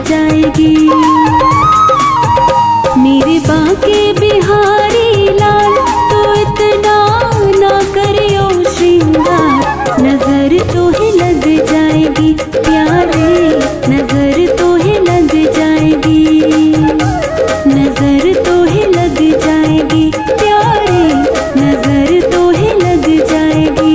जाएगी। मेरे बांके बिहारी लाल तो इतना ना करियो श्रृंगार, नजर तो ही लग जाएगी प्यारे, नजर तो ही लग जाएगी, नजर तो ही लग जाएगी प्यारे, नजर तो ही लग जाएगी।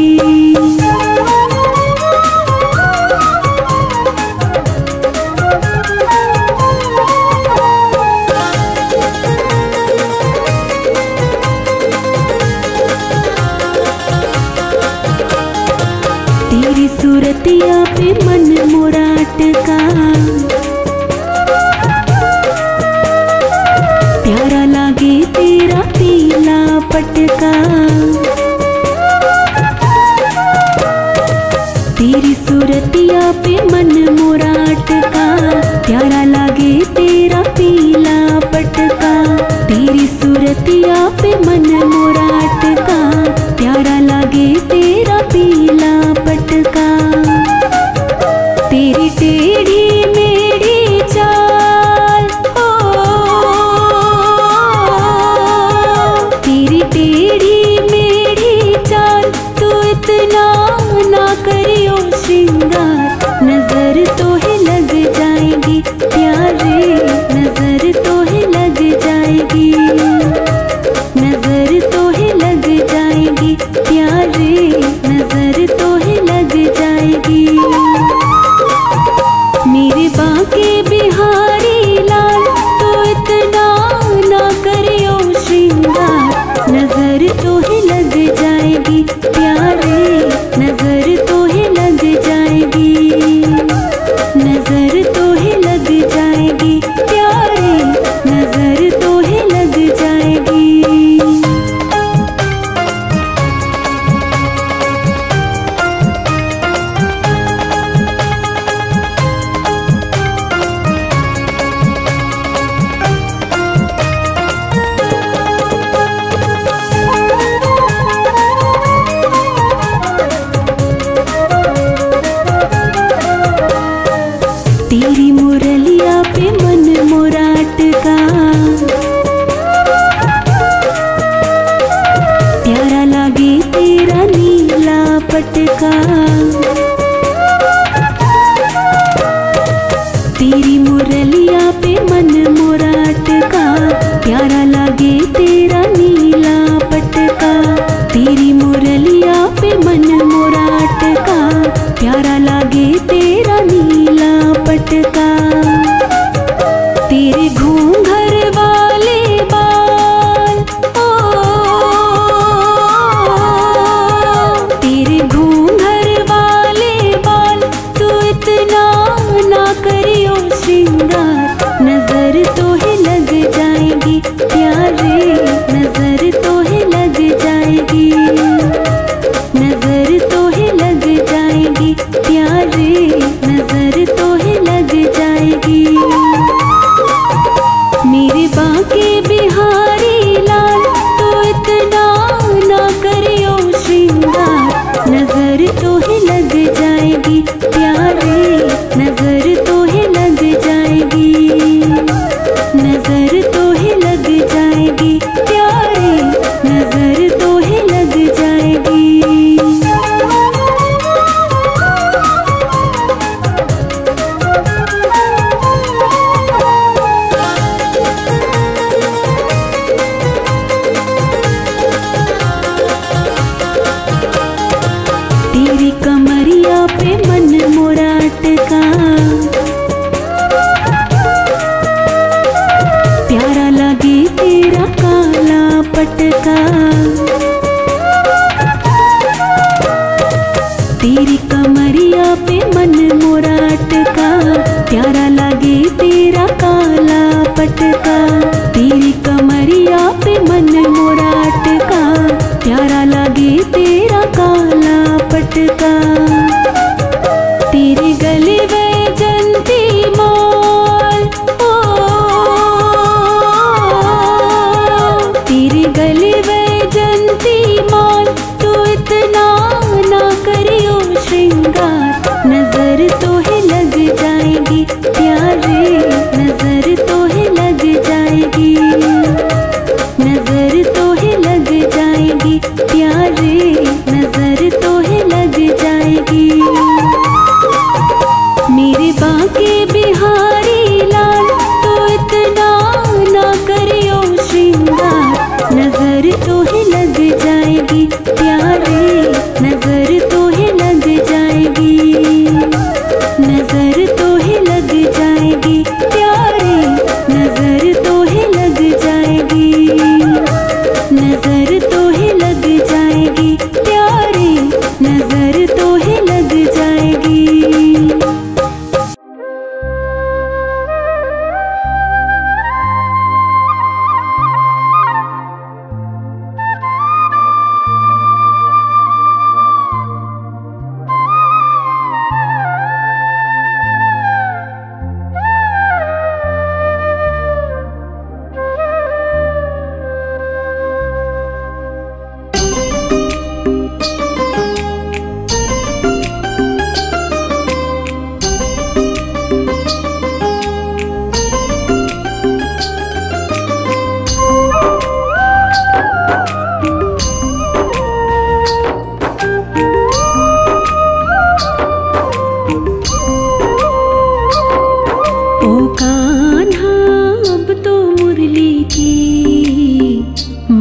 तेरी सूरतिया पे मन मोरा अटका, प्यारा लागे तेरा पीला पटका। तेरी सूरतिया पे मन मोरा अटका, प्यारा लागे तेरा पीला पटका। तेरी सूरतिया पे मन मोरा अटका, प्यारा लागे तेरा पीला पटका। तेरी टेढ़ी मेढ़ी चाल, तेरी टेढ़ी मेढ़ी चाल तू इतना ना करियो श्रृंगार, नजर तो ही लग जाएगी प्यारे, नजर तो ही लग जाएगी, नजर तो ही लग जाएगी प्यारे, नजर तो ही लग जाएगी। मेरे बांके बिहारी लाल तो इतना ना करियो श्रृंगार, नजर तो ही लग जाएगी प्यारे, नजर तो ही लग जाएगी, नजर तो ही लग जाएगी प्यारे, नजर तो ही लग जाएगी। तेरी मुरलिया पे मन मोरा अटका, प्यारा लागे तेरा नीला पटका। तेरी मुरलिया पे मन मोरा अटका, प्यारा लागे तेरा नीला पटका। तेरी मुरलिया पे मन मोरा अटका, प्यारा लागे तेरा नीला पटका। तेरे घूंघर वाले बाल, तेरे घूंघर वाले बाल तू इतना ना करियो श्रृंगार, नजर तो ही लग जाएगी प्यारे, नजर तो ही लग जाएगी, नजर तो ही लग जाएगी प्यारे, नजर तो ही लग जाएगी। मेरे बांके बिहारी लाल तो इतना ना करियो श्रृंगार, नजर तो ही लग जाएगी प्यारे, नजर तो ही लग जाएगी, नजर तो ही लग जाएगी प्यारे, नजर तो ही लग जाएगी। तेरी कमरिया पे मन मोरा अटका, प्यारा लागे तेरा काला पटका। तेरी कमरिया पे मन मोरा अटका, प्यारा लागे तेरा काला पटका। तेरी कमरिया पे मन मोरा अटका, प्यारा लागे तेरा काला पटका। तेरे गले वैजंती माल, तेरे गले वैजंती माल तू इतना ना करियो श्रृंगार, नजर तो ही लग जाएगी प्यारे,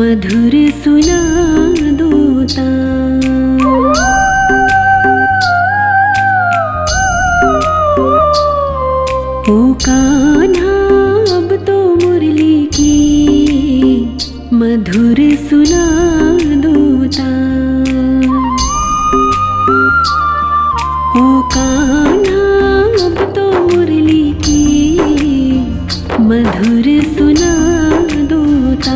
मधुर सुना दूता। ओ कान्हा अब तो मुरली की मधुर सुना दूता। ओ कान्हा अब तो मुरली की मधुर सुना दूता।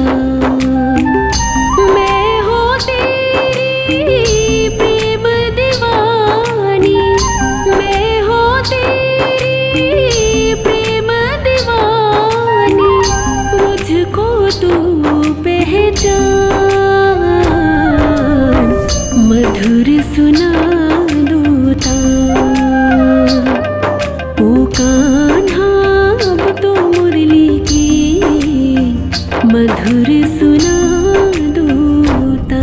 मैं हो तेरी प्रेम दीवानी, मैं हो तेरी प्रेम दीवानी, मुझको तू पहचान मधुर सुना दूता। ओ कान्हा अब तो मुरली की मधुर सुना दूता।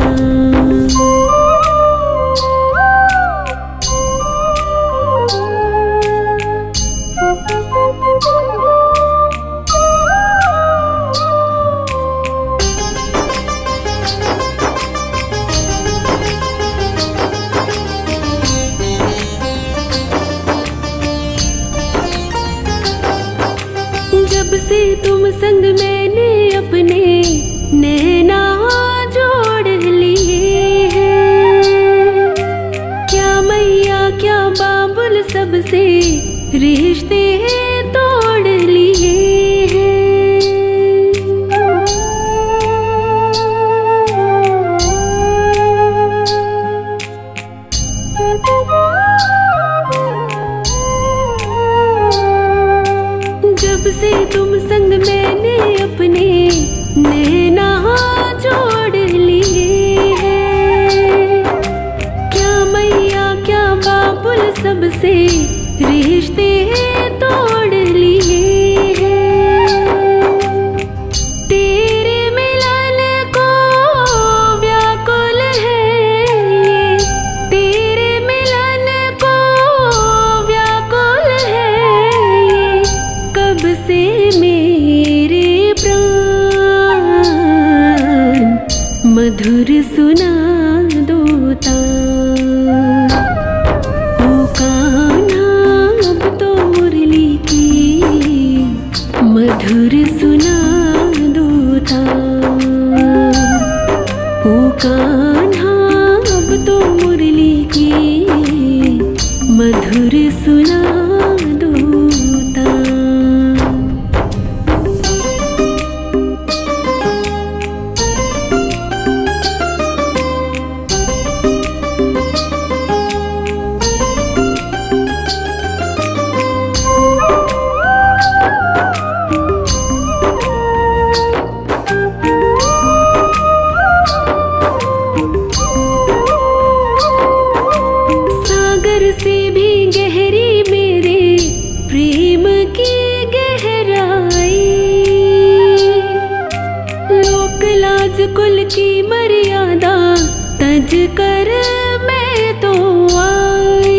जब से तुम संग मैंने अपने नैना जोड़ लिए हैं, क्या मैया क्या बाबुल सबसे रिश्ते तोड़ लिए हैं। जब से तुम संग मैंने अपने नैना जोड़ लिए हैं, क्या मैया क्या बाबुल सबसे रिश्ते तोड़ लिए हैं। तेरे मिलन को व्याकुल है ये, तेरे मिलन को व्याकुल है ये, कब से मेरे प्राण मधुर सुना दूता। ओ कान्हा अब तो मुरली की मधुर सुना दूता। ओ कान्हा अब तो मुरली की मधुर सुना दूता। सागर से भी गहरी मेरे प्रेम की गहराई, लोक लाज कुल की मर्यादा तज कर मैं तो आई।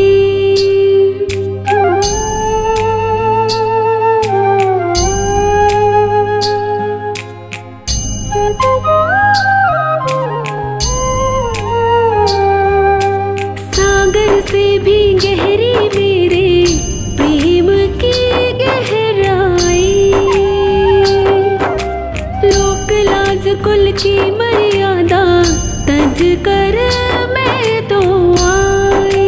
सागर से भी गहरी मेरे प्रेम की गहराई, लोक लाज कुल की मर्यादा तज कर मैं तो आई।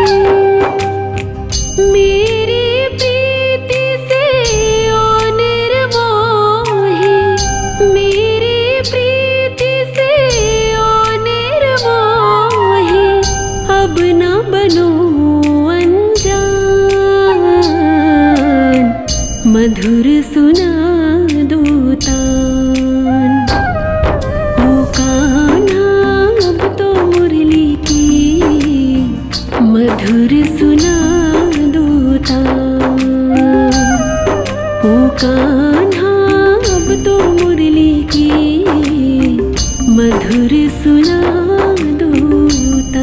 मेरी प्रीति से ओ निर्मोही, मेरी प्रीति से ओ निर्मोही, अब न बनो अनजान मधुर सुना दूता। ओ कान्हा अब तो मुरली की मधुर सुना दूता। ओ कान्हा अब तो मुरली की मधुर सुना दूता।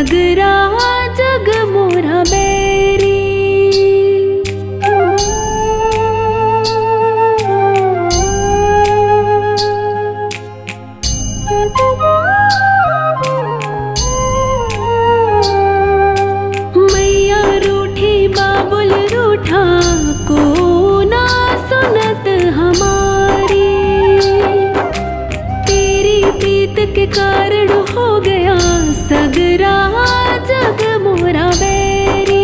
सगरा जग मोरा बैरी। मैया रूठी बाबुल रूठा को ना सुनत हमारी। तेरी प्रीत के कारण हो गया सगरा जग मोरा बैरी।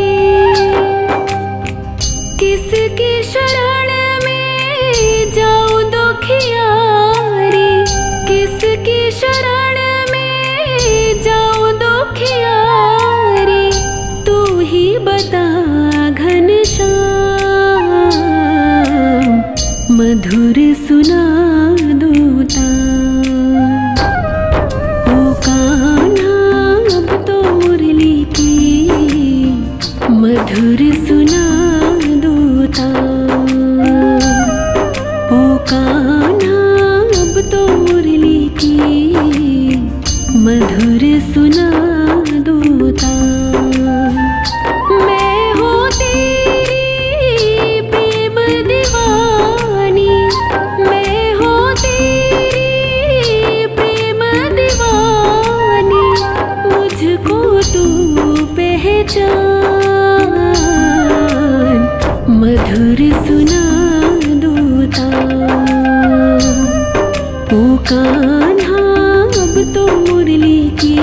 किसकी शरण में जाऊं दुखियारी, किसकी शरण में जाऊं दुखियारी। तू ही बता घनश्याम, मधुर सुना दूता। ओ कान्हा अब तो मुरली की मधुर सुना दूता। ओ कान्हा अब तो मुरली की मधुर सुना दूता। मैं हूँ तेरी प्रेम दीवानी, मैं हूँ तेरी प्रेम दीवानी। मुझको तू पहचान, मधुर सुना दूता। ओ कान्हा अब तो मुरली की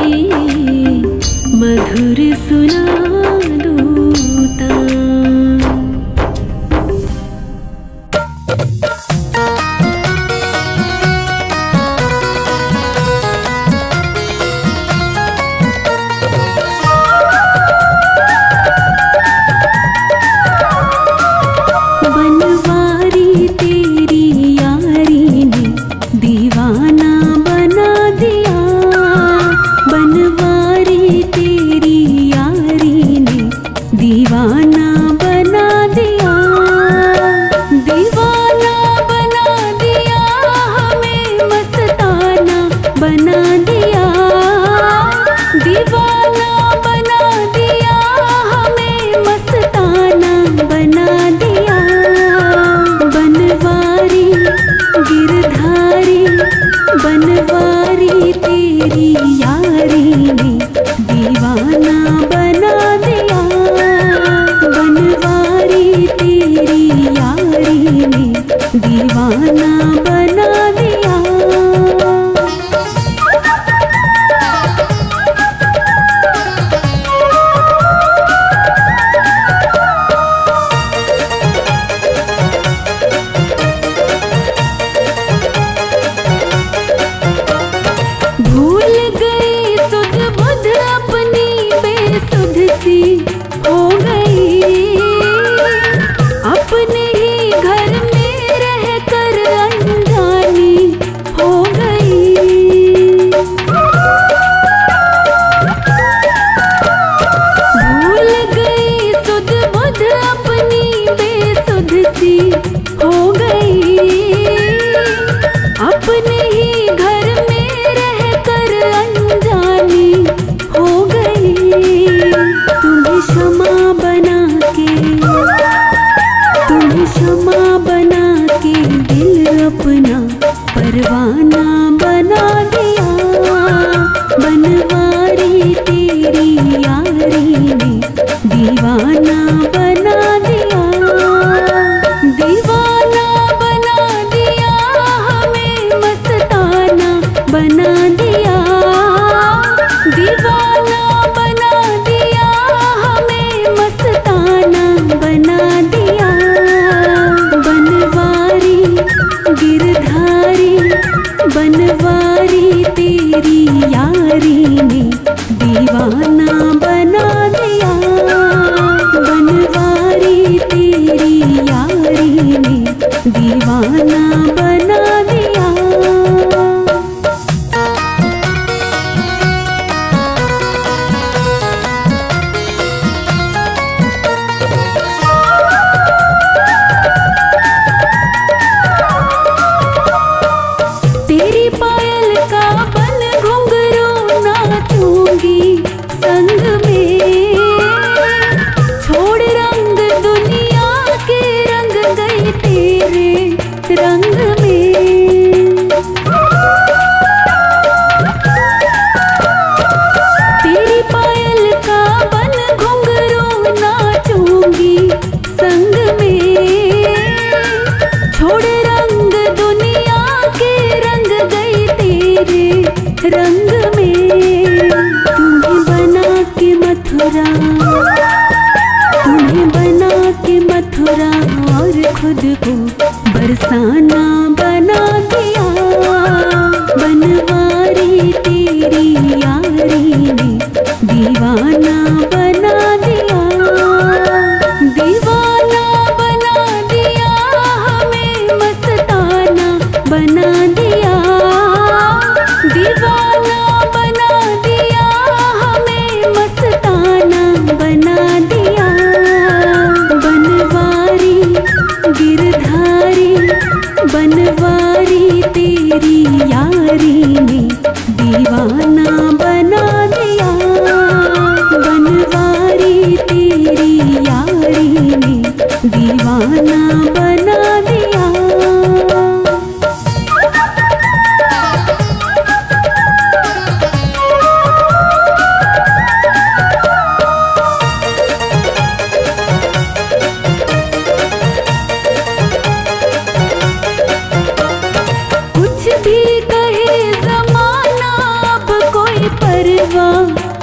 मधुर सुना दूता। बनवारी तेरी यारी ने दीवाना बना दिया। बनवारी तेरी यारी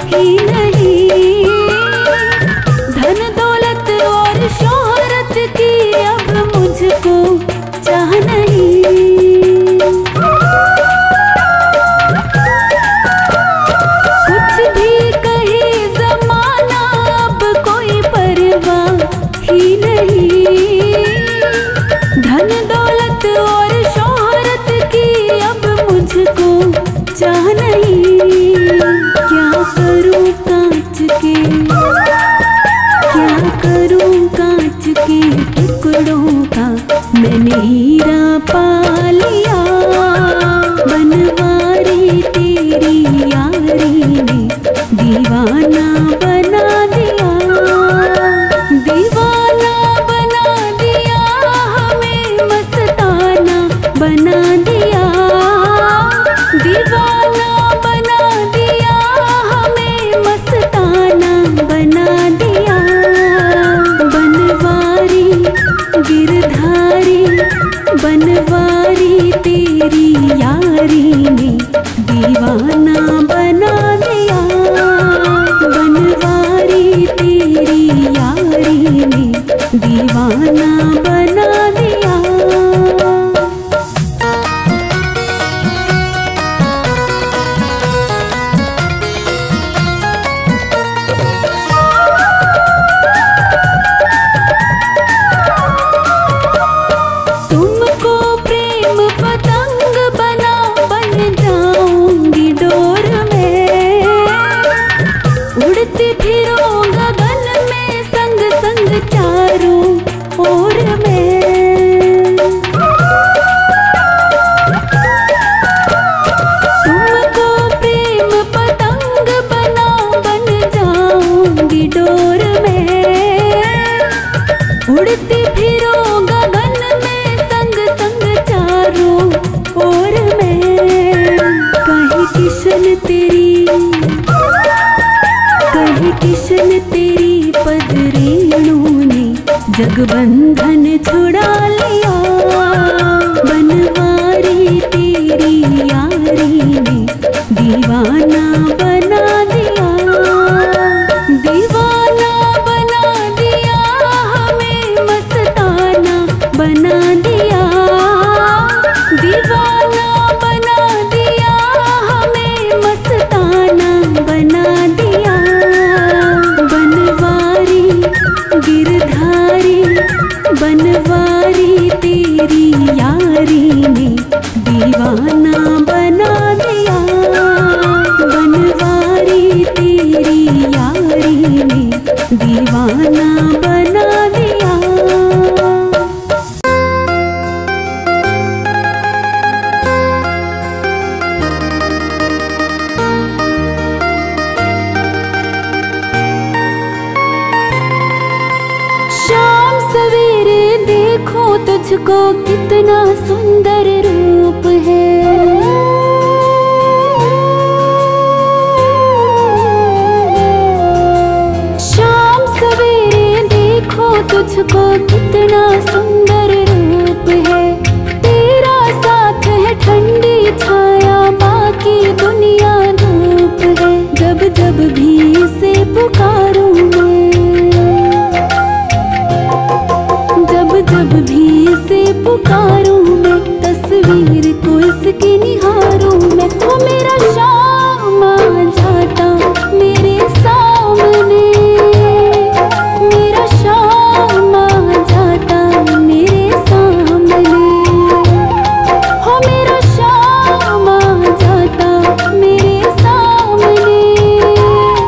ही नहीं। धन दौलत और शोहरत की अब मुझको चाह नहीं। कुछ भी कहे ज़माना अब कोई परवाह ही नहीं। धन दौलत और शोहरत की अब मुझको चाह नहीं। क्या करूं कांच के, क्या करूं कांच के टुकड़ों का मैंने हीरा पा लिया। बनवारी तेरी यारी ने दीवाना बना दिया। दीवाना बना दिया हमें, मस्ताना बना दिया। दीवाना बना दिया हमें, मस्ताना बना दिया। बनवारी गिरधारी बनवारी तेरी यारी ने दीवाना बना दिया। बनवारी तेरी यारी ने दीवाना बना दिया। तुमको प्रेम पतंग बना बन जाऊंगी डोर में। उड़ती फिरूं गगन में संग संग चारों ओर में। तुमको प्रेम पतंग बना बन जाऊंगी डोर में। उड़ती फिरूं गगन में संग संग चारों ओर में। कहीं किशन तेरी, कहीं किशन तेरी पद रेणु ने जगबंधन छुड़ा लिया। बनवारी तेरी यारी ने दीवाना बना दिया। दीवाना बना दिया हमें, मस्ताना बना दिया। दीवाना बना दिया हमें, मस्ताना बना दिया। बनवारी गिरधारी बनवारी तेरी यारी ने दीवाना बना दिया। बनवारी तेरी यारी ने दीवाना बना दिया। शाम सवेरे देखो तुझको कितना सुंदर रूप है। शाम सवेरे देखो तुझको कितना सुंदर रूप है। तेरा साथ है ठंडी छाया, बाकी दुनिया धूप है। जब जब भी इसे पुकारूं मैं, जब जब भी इसे पुकारूं मैं, तस्वीर को इसकी निहारूं मैं। तो मेरा शाम आ जाता मेरे सामने, मेरा शाम आ जाता मेरे सामने। हो मेरा शाम आ जाता मेरे सामने।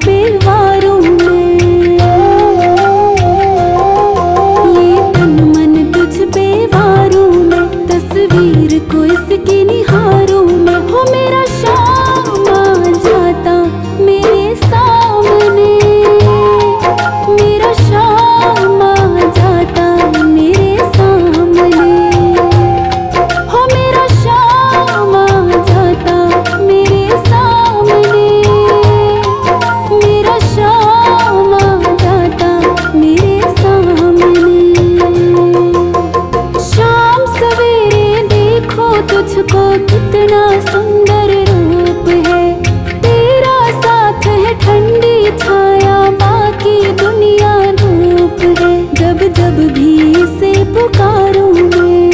पे वारों में, ये तन मन तुझ पे वारों में, तस्वीर को इसकी निहारों में। हो मेरा शाम आ जाता मेरे सामने, मेरा शाम आ जाता मेरे सामने। हो मेरा शाम आ जाता मेरे सामने, मेरा शाम आ जाता मेरे सामने। शाम सवेरे देखो तुझको कितना सुंदर रूप है, तेरा साथ है ठंडी छाया, बाकी दुनिया धूप है। जब जब भी इसे पुकारूं मैं,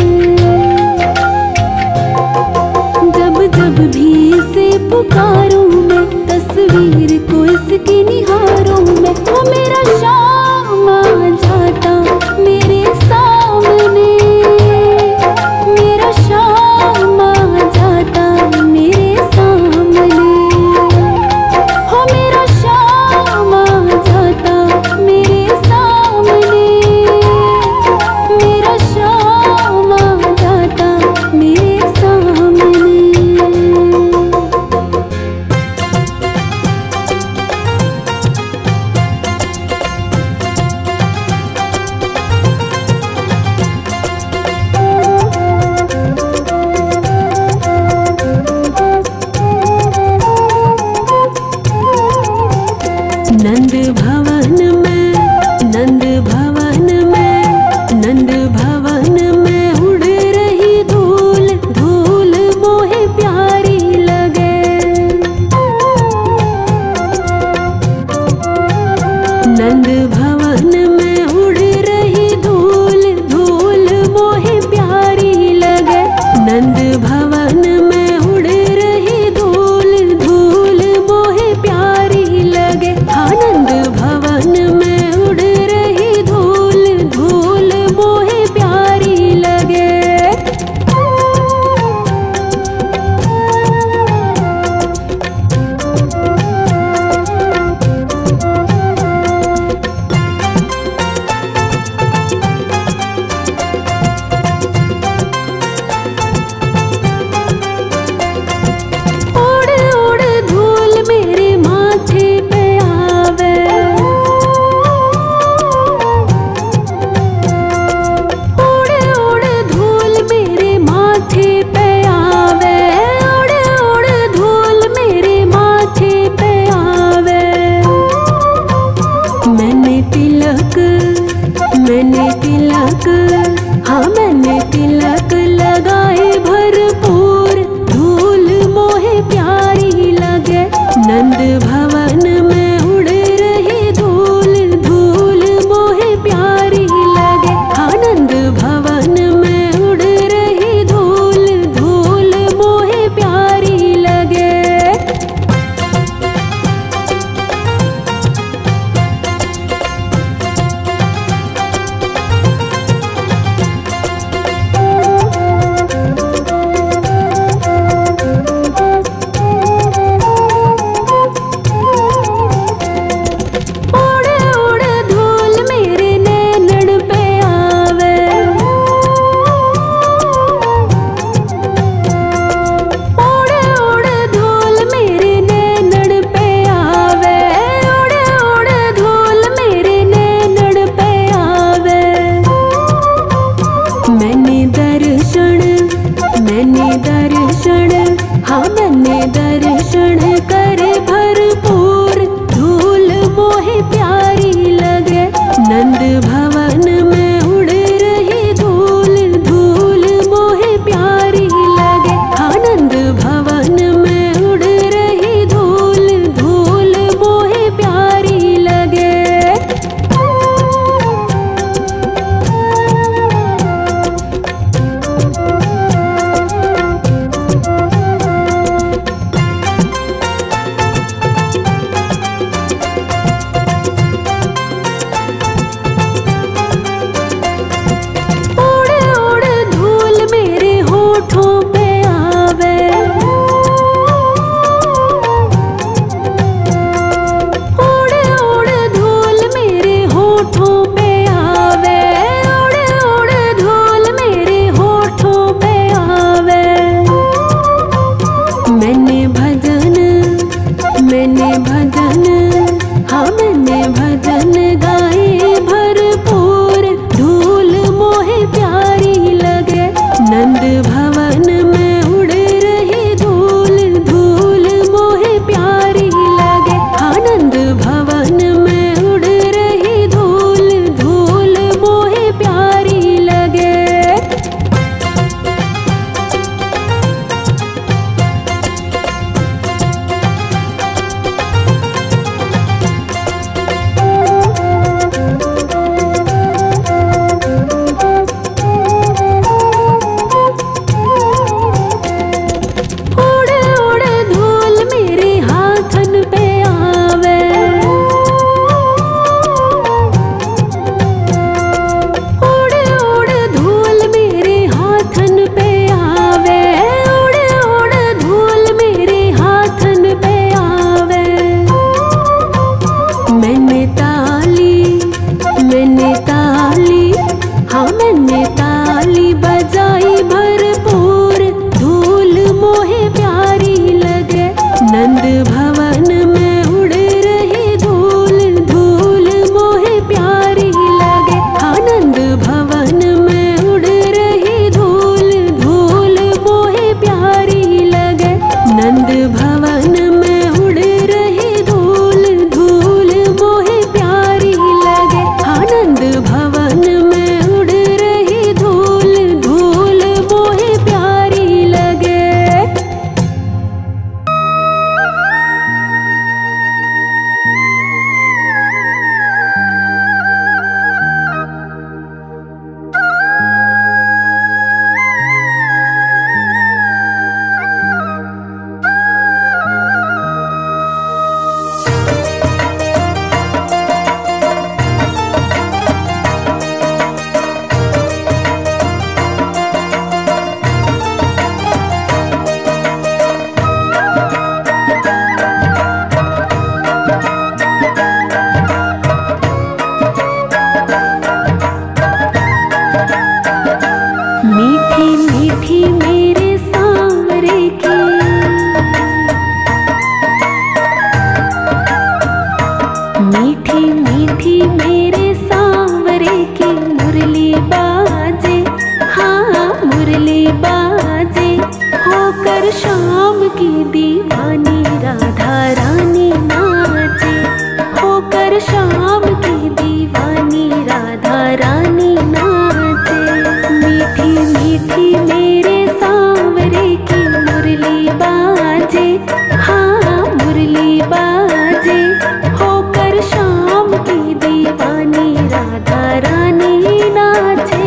जब जब भी इसे पुकारूं मैं, तस्वीर को इसकी निहारूं मैं। वो मेरा शाम आ जाता मेरे सामने, मेरा शाम आ जाता मेरे सामने। हो मेरा शाम आ जाता मेरे सामने, मेरा शाम आ जाता मेरे सामने। नंद भवन में, नंद भवन में, नंद भवन में उड़ रही धूल, धूल मोहे प्यारी लगे। नंद भवन में उड़ रही धूल, धूल मोहे प्यारी लगे। नंद भवन में उड़ रही धूल, धूल मोहे प्यारी लगे। आनंद भवन में उड़ रही धूल, धूल मोहे प्यारी लगे। की दीवानी राधा रानी नाचे, होकर शाम की दीवानी राधा रानी नाचे। मीठी मीठी मेरे सांवरे की मुरली बाजे, हाँ मुरली बाजे, होकर शाम की दीवानी राधा रानी नाचे।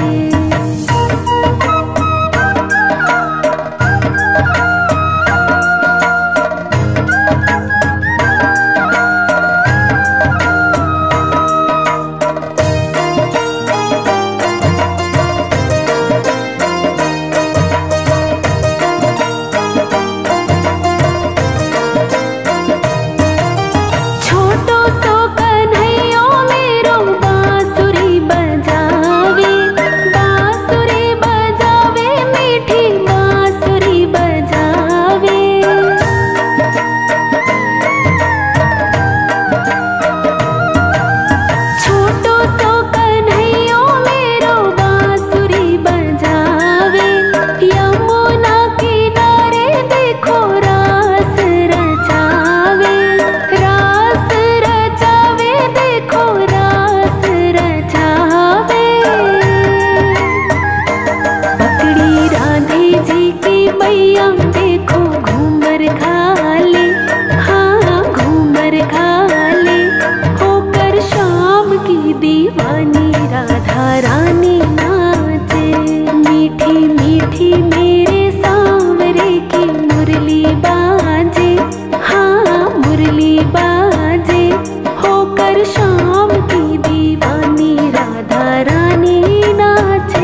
दीवानी राधा रानी नाचे। मीठी मीठी मेरे सांवरे की मुरली बाजे, हाँ मुरली बाजे, होकर शाम की दीवानी राधा रानी नाचे।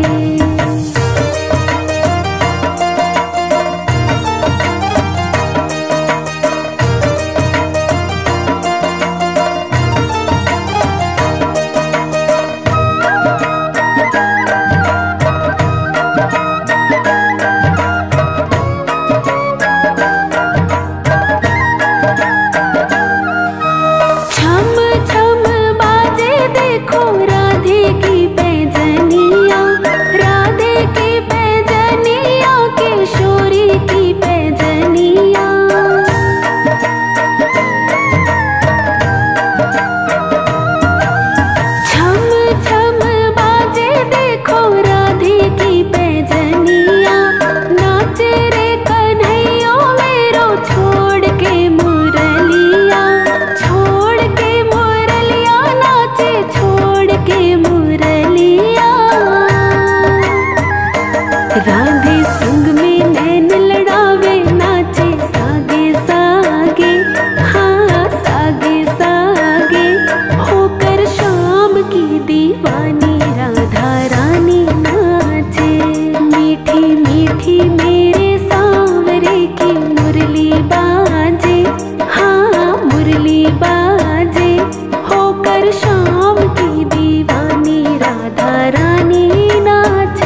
राधे संग में नैन लड़ावे नाचे सागे सागे, हाँ सागे सागे, होकर शाम की दीवानी राधा रानी नाचे। मीठी मीठी मेरे सांवरे की मुरली बाजे, हाँ मुरली बाजे, होकर शाम की दीवानी राधा रानी नाचे।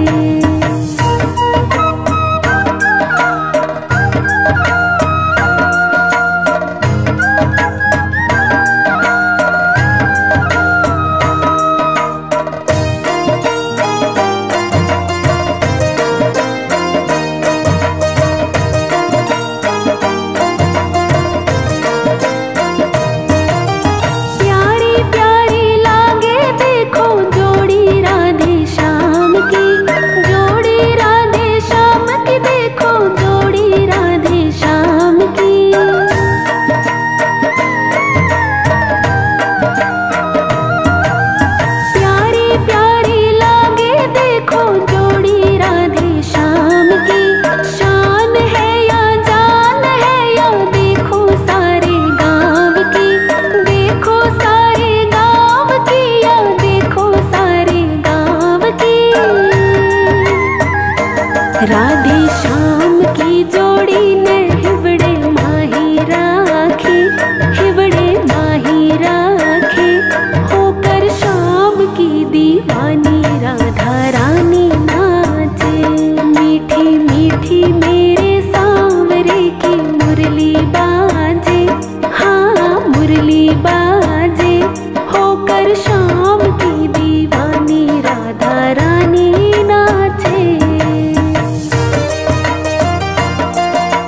राधे श्याम की जोड़ी ने हिवड़े माही राखे, हिवड़े माही राखे, होकर शाम की दीवानी राधा रानी नाचे। मीठी मीठी मेरे सांवरे की मुरली बाजे, हाँ मुरली बाजे, होकर शाम की दीवानी राधा रानी नाचे।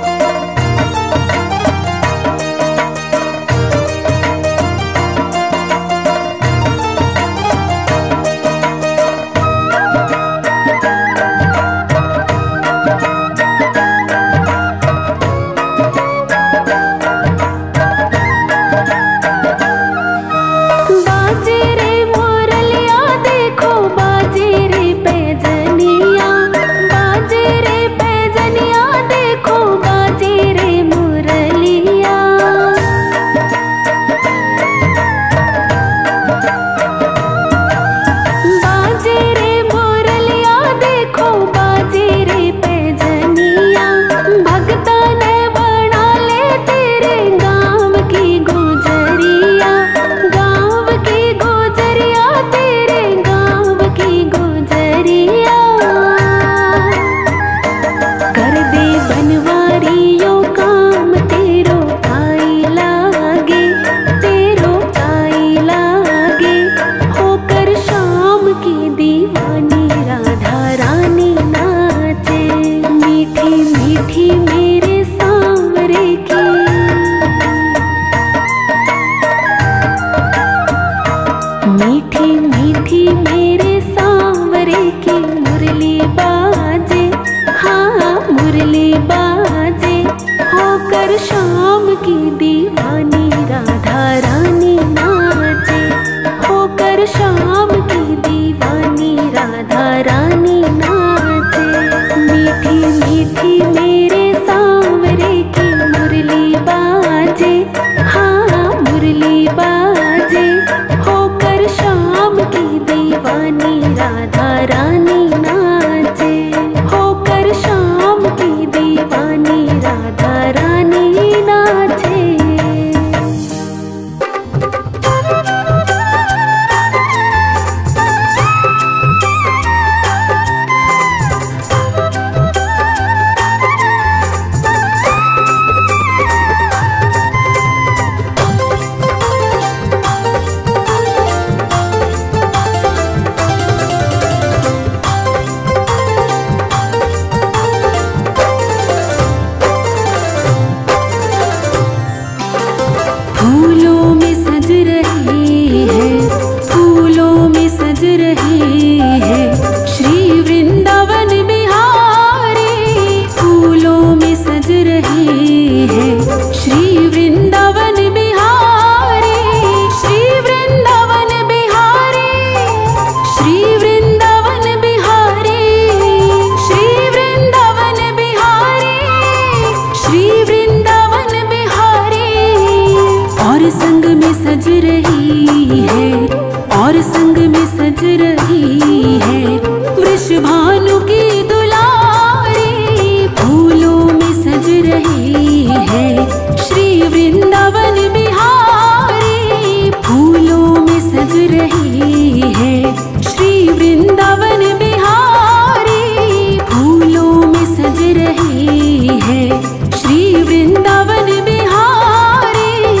और संग में सज रही है, और संग में सज रही है वृषभानु की दुलारी, फूलों में सज रही है श्री वृंदावन बिहारी, फूलों में सज रही है श्री वृंदावन बिहारी, फूलों में सज रही है श्री वृंदावन बिहारी।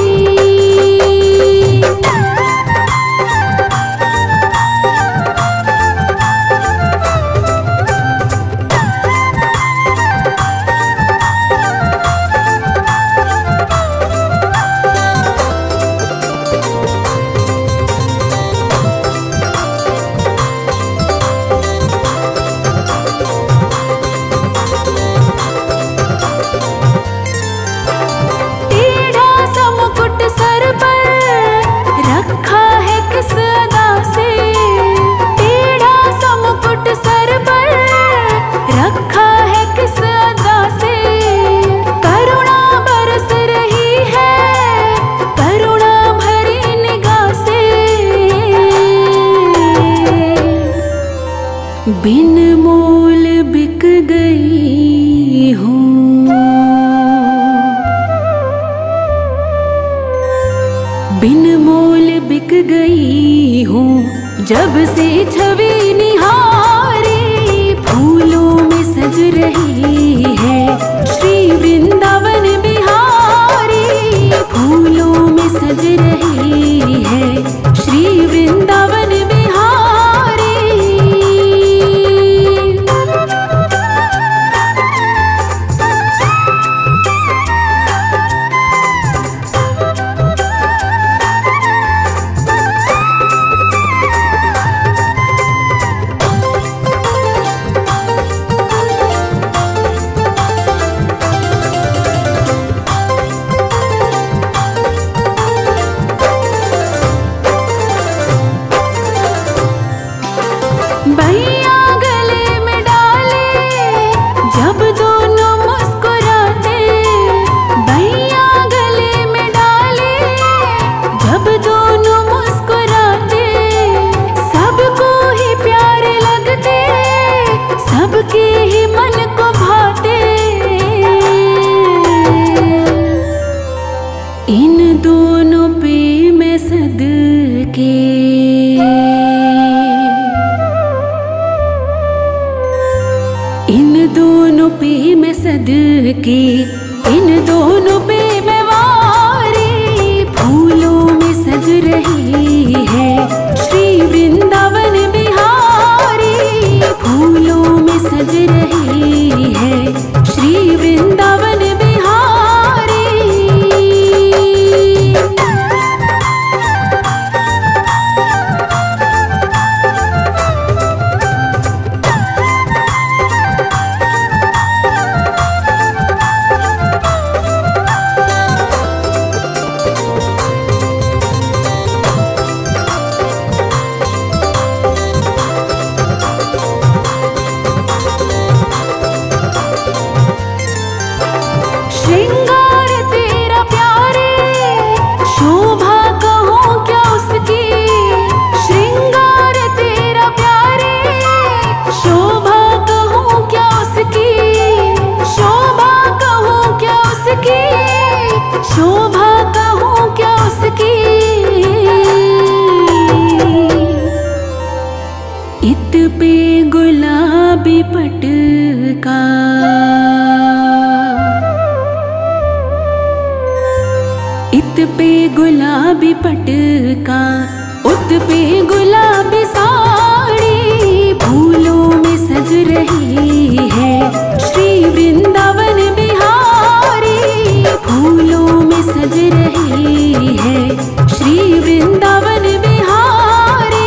बिन मोल बिक गई हूँ, बिन मोल बिक गई हूँ जब से छवि निहारी, फूलों में सज रही है श्री वृंदावन बिहारी, फूलों में सज रही है श्री वृंदावन बिहारी। भैया गले में डाले जब दोनों मुस्कुराते, भैया गले में डाले जब दोनों मुस्कुराते, सबको ही प्यारे लगते, सबके ही मन को भाते, इन दोनों पे मैं सदके इन दोनों पे मैं सदके, इन दोनों पे मैं वारी, फूलों में सज रही है श्री वृंदावन बिहारी, फूलों में सज रही है श्री वृंदावन बिहारी। श्रृंगार तेरा प्यारे, शोभा कहूँ क्या उसकी, श्रृंगार तेरा प्यारे, शोभा कहूँ क्या उसकी, शोभा कहूँ क्या उसकी, शोभा कहूँ क्या उसकी। इत पे गुलाबी पटका, इत पे गुलाबी पटका, उत पे गुलाबी साड़ी, फूलों में सज रही है श्री वृंदावन बिहारी, फूलों में सज रही है श्री वृंदावन बिहारी।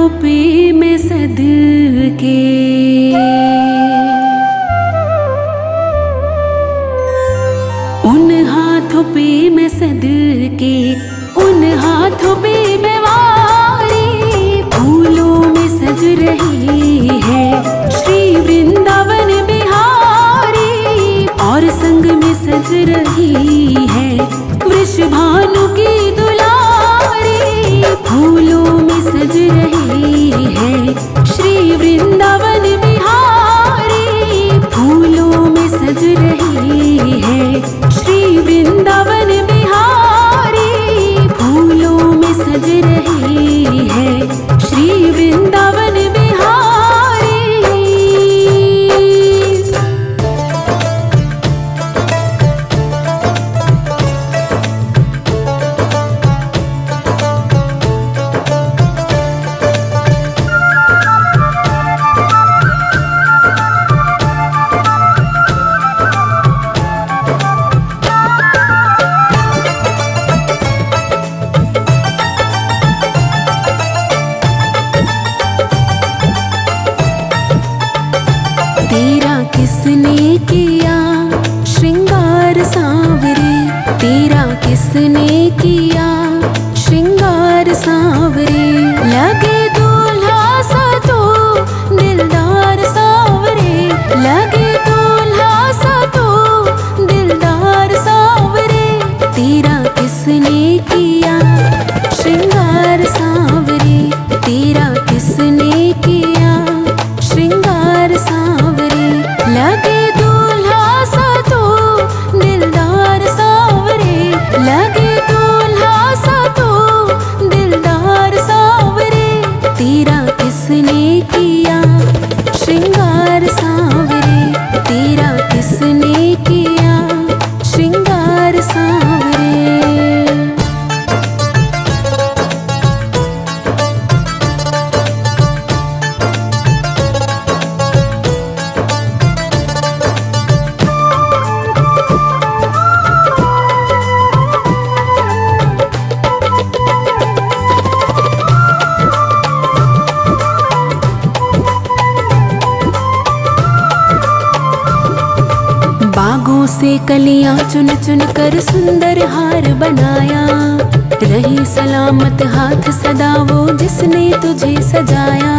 हाथों पे मैं सद के, उन हाथों पे मैं सद के, उन हाथों पे मैं वारी फूलों में सज रही है श्री वृंदावन बिहारी, और संग में सज रही है वृषभानु की दुलारी, फूलों में सज रही है श्री वृंदावन बिहारी, फूलों में सज रही है श्री वृंदावन बिहारी, फूलों में सज रही है श्री वृंदावन बिहारी। तेरा किसने किया श्रृंगार सांवरे, तेरा किसने किया श्रृंगार सांवरे, लगे दूल्हा सा तो दिलदार सांवरे, लगे दूल्हा सा तो दिलदार सांवरे, तेरा किसने किया श्रृंगार सांवरे, तेरा किसने किया श्रृंगार सांवरे, लगे दूल्हा सा तो दिलदार सांवरे, लगे दूल्हा सा तो दिलदार सांवरे, तेरा किसने किया श्रृंगार सांवरे, तेरा किसने किया श्रृंगार सांवरे। बागों से कलियां चुन चुन कर सुंदर हार बनाया, रही सलामत हाथ सदा वो जिसने तुझे सजाया।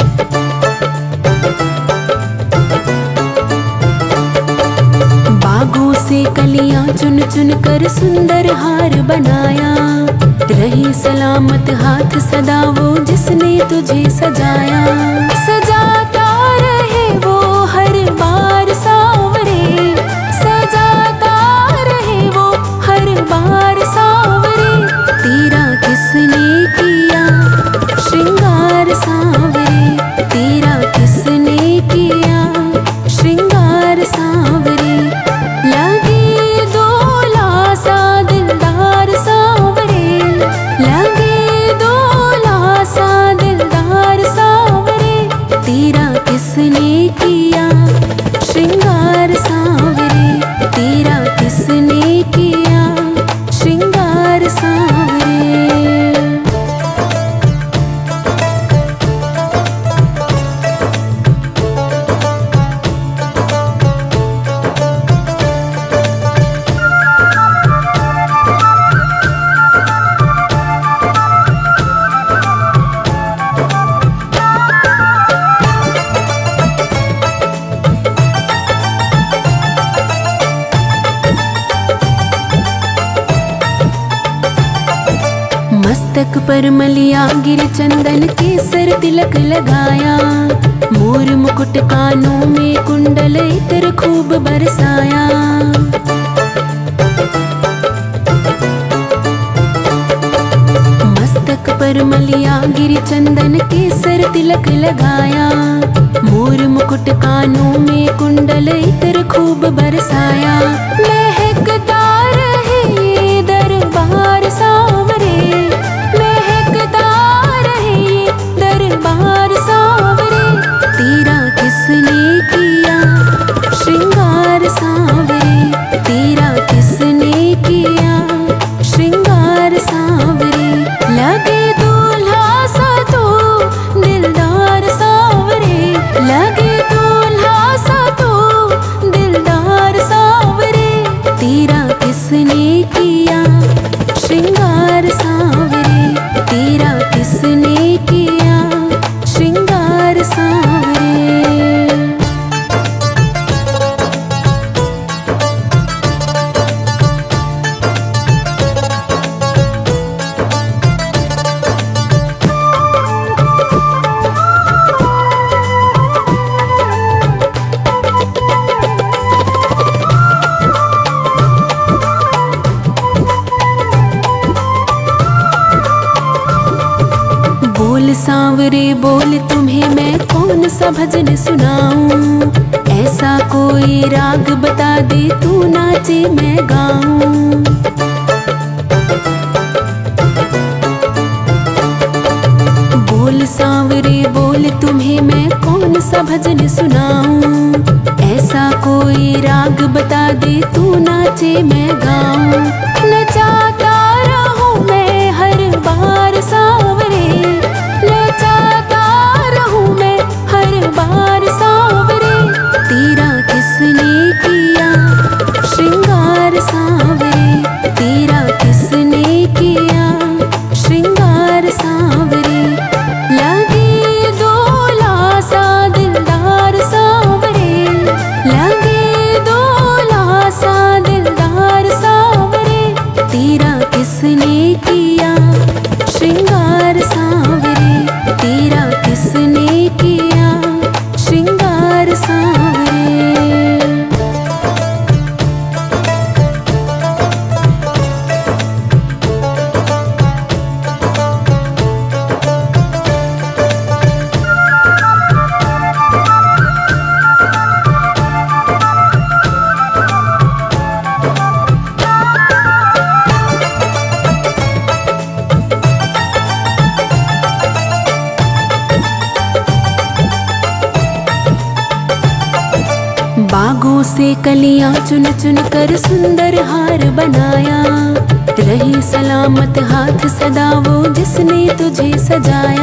बागों से कलियां चुन चुन कर सुंदर हार बनाया, रही सलामत हाथ सदा वो जिसने तुझे सजाया। सजाता रहे वो हर बार सांवरे, सजाता रहे वो हर बार सांवरे, तेरा किसने किया श्रृंगार सांवरे, तेरा किसने किया श्रृंगार सांवरे, लगे दूल्हा सा दिलदार सांवरे, लगे दूल्हा सा दिलदार सांवरे, तेरा किसने किया श्रृंगार सांवरे, तेरा किसने किया श्रृंगार सांवरे। मस्तक पर मलिया गिर चंदन केसर तिलक लगाया, मोर मुकुट कानों में कुंडल इत्र खूब बरसाया। मस्तक पर मलिया गिर चंदन केसर तिलक लगाया, मोर मुकुट कानों में कुंडल इत्र खूब बरसाया। महकता रहे ये दरबार सांवरे, महकता रहे ये दरबार सांवरे, तेरा किसने किया श्रृंगार सांवरे, तेरा किसने किया श्रृंगार सांवरे, लगे दूल्हा सा तो बोल सांवरे बोल, तुम्हें मैं कौन सा भजन सुनाऊं। ऐसा कोई राग बता दे, तू नाचे मैं गाऊं। बोल सांवरे बोल, तुम्हें मैं कौन सा भजन सुनाऊं। ऐसा कोई राग बता दे, तू नाचे मैं गाऊं। नचाता रहूं मैं हर बार सांवरे, नचाता रहूं मैं हर बार सांवरे। तेरा किसने किया श्रृंगार सांवरे, तेरा किसने किया श्रृंगार सांवरे। लगे दूल्हा सा दिलदार सांवरे, लगे दूल्हा सा दिलदार सांवरे। तेरा किसने किया श्रृंगार सांवरे, तेरा किसने किया श्रृंगार सांवरे। बागों से कलियां चुन चुन कर सुंदर हार बनाया। रही सलामत हाथ सदा वो जिसने तुझे सजाया।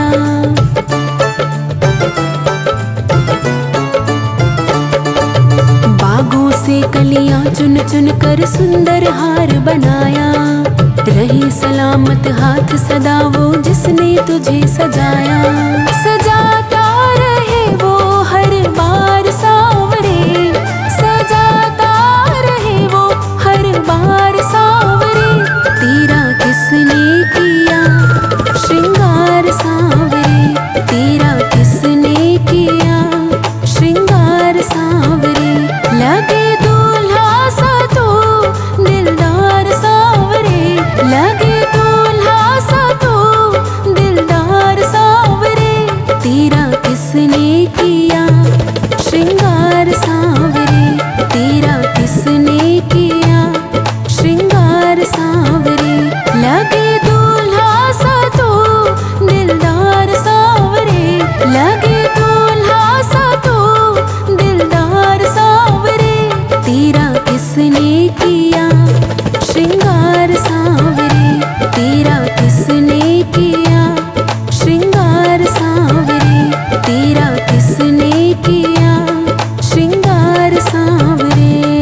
बागों से कलियां चुन चुन कर सुंदर हार बनाया। रही सलामत हाथ सदा वो जिसने तुझे सजाया। सजाता रहे वो हर बार सांवरे, सजाता रहे वो हर बार सांवरे। तेरा किसने किया श्रृंगार सांवरे, तेरा किसने किया श्रृंगार सांवरे। लगे दूल्हा सा तो दिलदार सांवरे, लगे दूल्हा सा तो दिलदार सांवरे। तेरा किसने किया श्रृंगार सांवरे, तेरा किसने किया श्रृंगार सांवरे। लगे दूल्हा सा तो दिलदार सांवरे, लगे दूल्हा सा तो दिलदार सांवरे। तेरा किसने किया श्रृंगार सांवरे, तेरा किसने किया श्रृंगार सांवरे। तेरा किसने किया श्रृंगार सांवरे।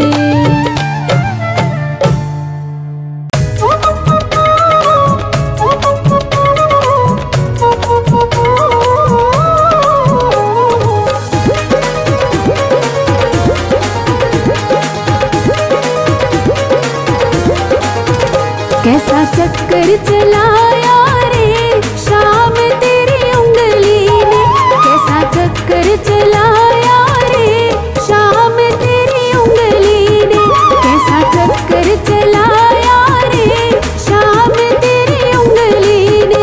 कैसा चक्कर चलाया रे शाम तेरी उंगली ने, कैसा चक्कर चलाया रे शाम तेरी उंगली ने। कैसा चक्कर चलाया रे शाम तेरी उंगली ने।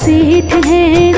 सेठ है